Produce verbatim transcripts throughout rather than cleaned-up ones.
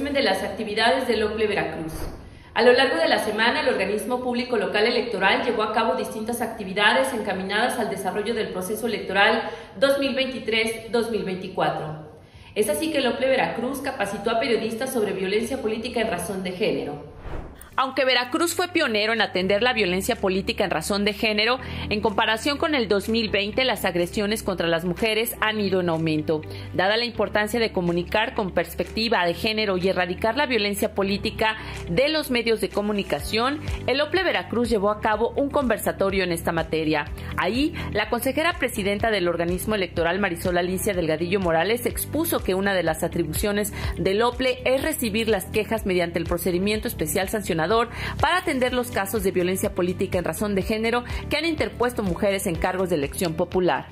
resumen de las actividades del OPLE Veracruz. A lo largo de la semana, el organismo público local electoral llevó a cabo distintas actividades encaminadas al desarrollo del proceso electoral dos mil veintitrés dos mil veinticuatro. Es así que el OPLE Veracruz capacitó a periodistas sobre violencia política en razón de género. Aunque Veracruz fue pionero en atender la violencia política en razón de género, en comparación con el dos mil veinte, las agresiones contra las mujeres han ido en aumento. Dada la importancia de comunicar con perspectiva de género y erradicar la violencia política de los medios de comunicación, el OPLE Veracruz llevó a cabo un conversatorio en esta materia. Ahí, la consejera presidenta del organismo electoral, Marisol Alicia Delgadillo Morales, expuso que una de las atribuciones del OPLE es recibir las quejas mediante el procedimiento especial sancionador para atender los casos de violencia política en razón de género que han interpuesto mujeres en cargos de elección popular.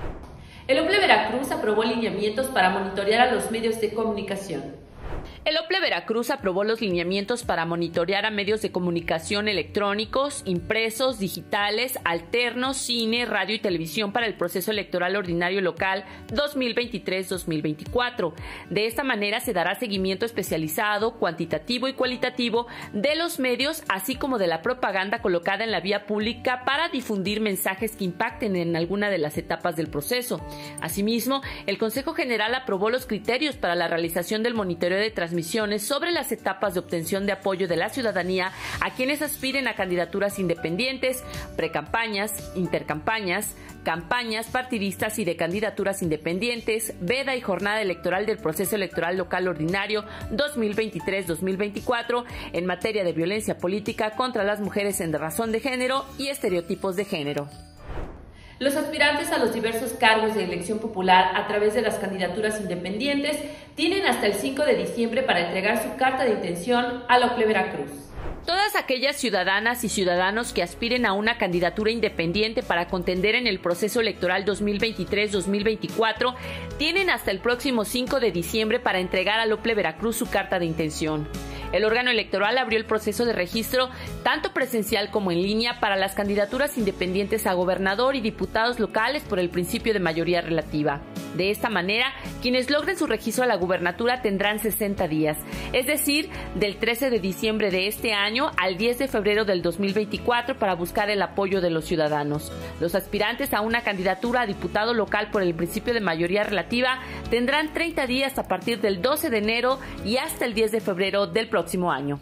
El OPLE Veracruz aprobó lineamientos para monitorear a los medios de comunicación. El OPLE Veracruz aprobó los lineamientos para monitorear a medios de comunicación electrónicos, impresos, digitales, alternos, cine, radio y televisión para el proceso electoral ordinario local dos mil veintitrés dos mil veinticuatro. De esta manera se dará seguimiento especializado, cuantitativo y cualitativo de los medios, así como de la propaganda colocada en la vía pública para difundir mensajes que impacten en alguna de las etapas del proceso. Asimismo, el Consejo General aprobó los criterios para la realización del monitoreo de transmisiones sobre las etapas de obtención de apoyo de la ciudadanía a quienes aspiren a candidaturas independientes, precampañas, intercampañas, campañas partidistas y de candidaturas independientes, veda y jornada electoral del proceso electoral local ordinario dos mil veintitrés dos mil veinticuatro en materia de violencia política contra las mujeres en razón de género y estereotipos de género. Los aspirantes a los diversos cargos de elección popular a través de las candidaturas independientes tienen hasta el cinco de diciembre para entregar su carta de intención al OPLE Veracruz. Todas aquellas ciudadanas y ciudadanos que aspiren a una candidatura independiente para contender en el proceso electoral dos mil veintitrés dos mil veinticuatro tienen hasta el próximo cinco de diciembre para entregar al OPLE Veracruz su carta de intención. El órgano electoral abrió el proceso de registro tanto presencial como en línea para las candidaturas independientes a gobernador y diputados locales por el principio de mayoría relativa. De esta manera, quienes logren su registro a la gubernatura tendrán sesenta días, es decir, del trece de diciembre de este año al diez de febrero del dos mil veinticuatro para buscar el apoyo de los ciudadanos. Los aspirantes a una candidatura a diputado local por el principio de mayoría relativa tendrán treinta días a partir del doce de enero y hasta el diez de febrero del próximo año.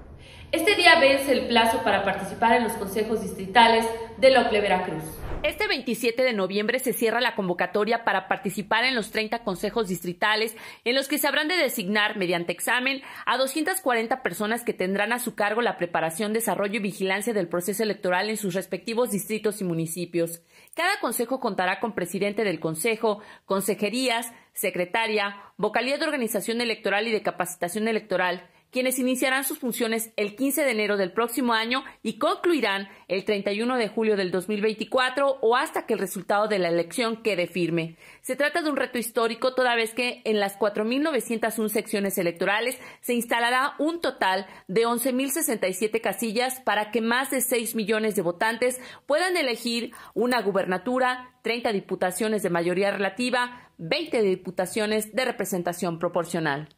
Este día vence el plazo para participar en los consejos distritales del OPLE Veracruz. Este veintisiete de noviembre se cierra la convocatoria para participar en los treinta consejos distritales en los que se habrán de designar mediante examen a doscientas cuarenta personas que tendrán a su cargo la preparación, desarrollo y vigilancia del proceso electoral en sus respectivos distritos y municipios. Cada consejo contará con presidente del consejo, consejerías, secretaria, vocalía de organización electoral y de capacitación electoral, quienes iniciarán sus funciones el quince de enero del próximo año y concluirán el treinta y uno de julio del dos mil veinticuatro o hasta que el resultado de la elección quede firme. Se trata de un reto histórico toda vez que en las cuatro mil novecientas una secciones electorales se instalará un total de once mil sesenta y siete casillas para que más de seis millones de votantes puedan elegir una gubernatura, treinta diputaciones de mayoría relativa, veinte diputaciones de representación proporcional.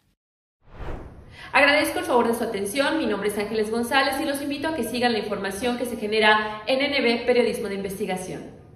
Agradezco el favor de su atención, mi nombre es Ángeles González y los invito a que sigan la información que se genera en N B Periodismo de Investigación.